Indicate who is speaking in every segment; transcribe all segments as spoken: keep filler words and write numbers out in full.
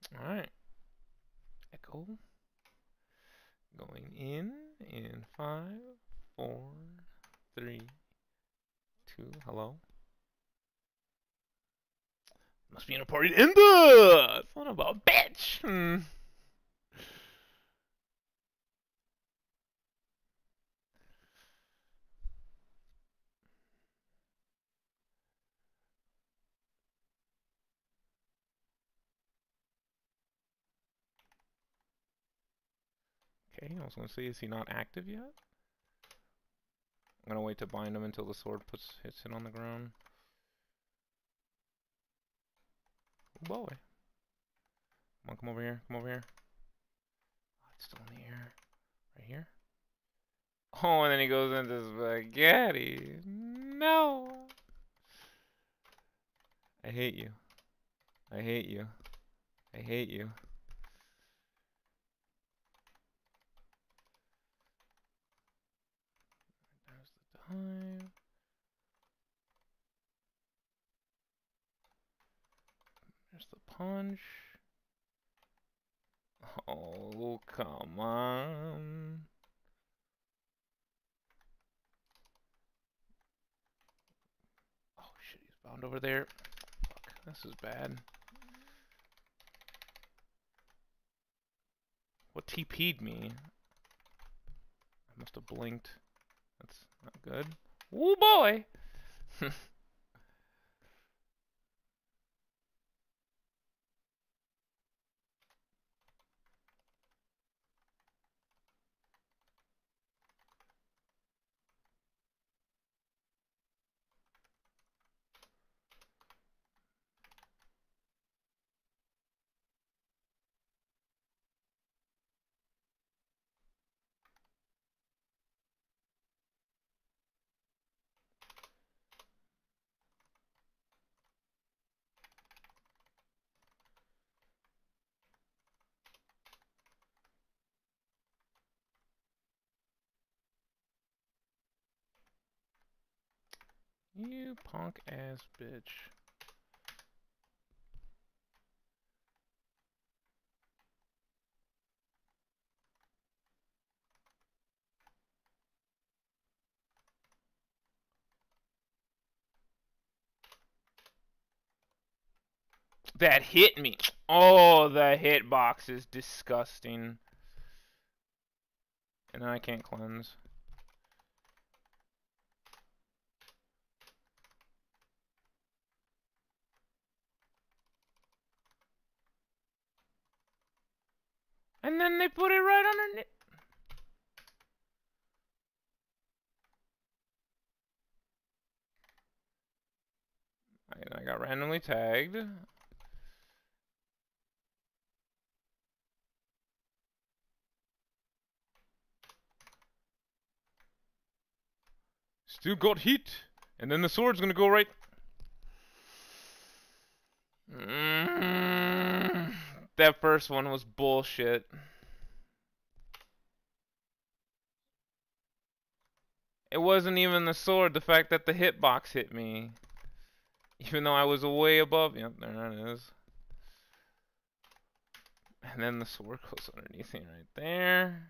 Speaker 1: Alright. Echo. Going in in five, four, three, two. Hello. Must be in a party in the son of a bitch. Hmm. Okay, I was gonna say, is he not active yet? I'm gonna wait to bind him until the sword puts hits it on the ground. Oh boy. Come on, come over here, come over here. Oh, it's still in the air. Right here. Oh, and then he goes into spaghetti. No. I hate you. I hate you. I hate you. There's the time. There's the punch. Oh, come on. Oh shit, he's bound over there. Fuck, this is bad. What T P'd me? I must have blinked. That's not good. Oh boy! You punk ass bitch. That hit me. Oh, the hitbox is disgusting. And then I can't cleanse. And then they put it right underneath. I, I got randomly tagged. Still got heat. And then the sword's gonna go right. Mm, that first one was bullshit. It wasn't even the sword, the fact that the hitbox hit me. Even though I was way above. Yep, there that is. And then the sword goes underneath me right there.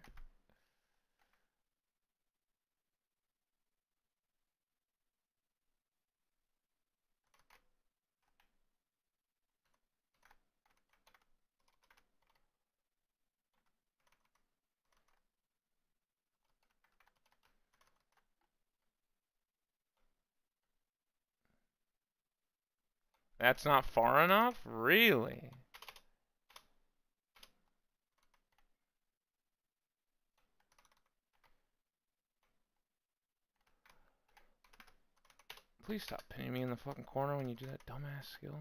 Speaker 1: That's not far enough? Really? Please stop pinning me in the fucking corner when you do that dumbass skill.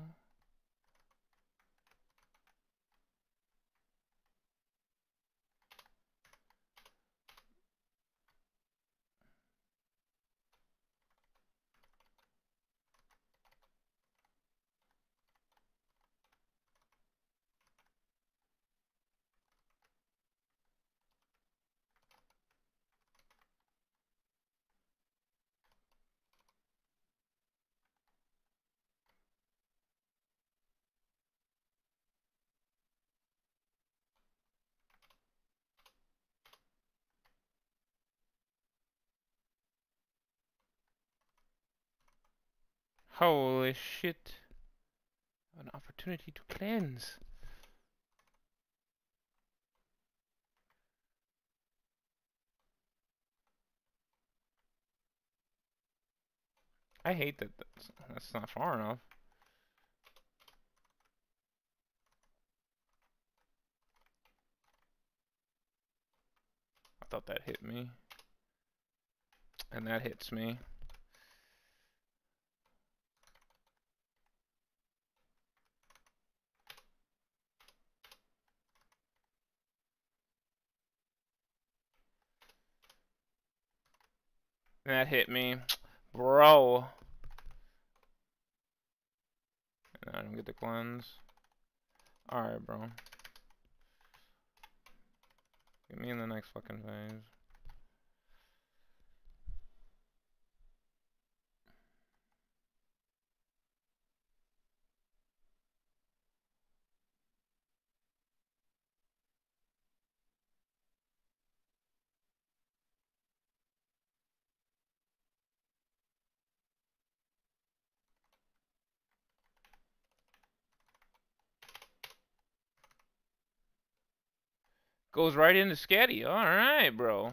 Speaker 1: Holy shit. An opportunity to cleanse. I hate that that's, that's not far enough. I thought that hit me. And that hits me. That hit me. Bro. I don't get the cleanse. Alright, bro. Get me in the next fucking phase. Goes right into Sketty. Alright, bro.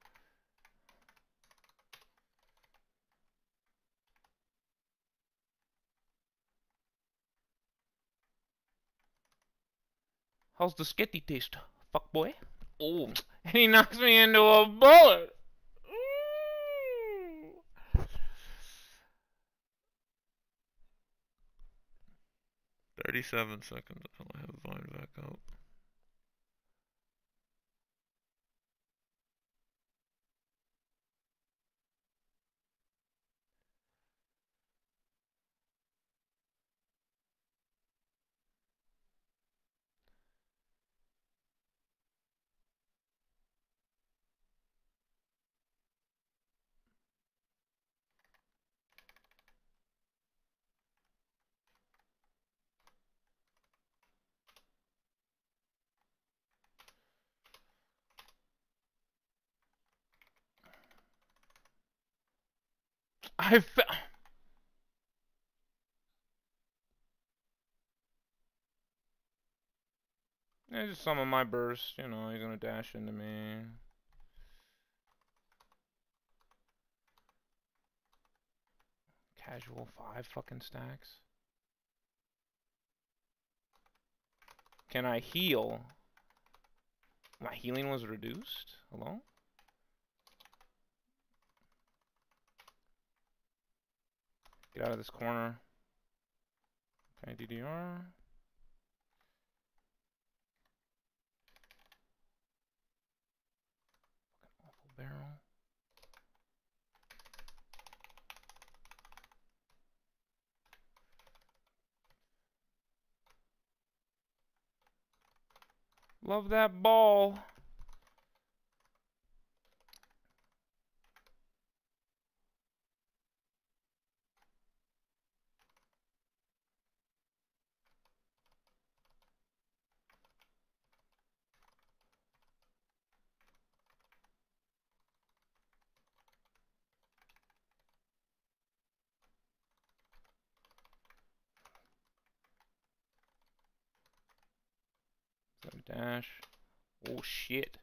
Speaker 1: How's the Sketty taste, fuck boy? Oh, and he knocks me into a bullet. thirty-seven seconds until I have Vine back out. I fell. Yeah, just some of my bursts, you know, he's gonna dash into me. Casual five fucking stacks. Can I heal? My healing was reduced? Hello? Get out of this corner. Okay, D D R. Fucking awful barrel. Love that ball. Dash. Oh shit.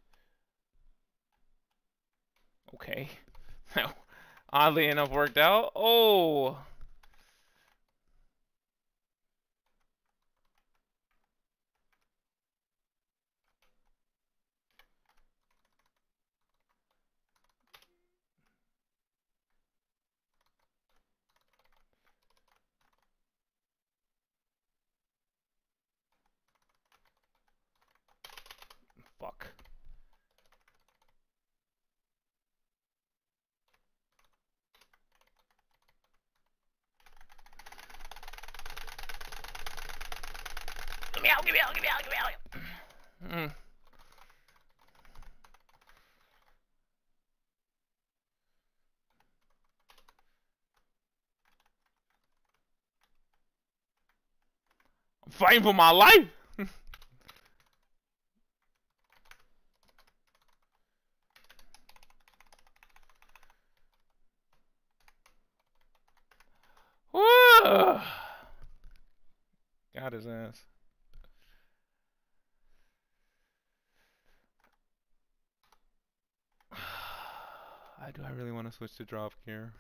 Speaker 1: Okay. Oddly enough worked out. Oh. Fuck. Give me out, give me out, give me out, give me out. Mm. I'm fighting for my life. Woo! Got his ass. I do I really want to switch to drop gear?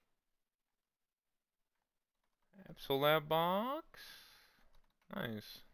Speaker 1: Absolab box. Nice.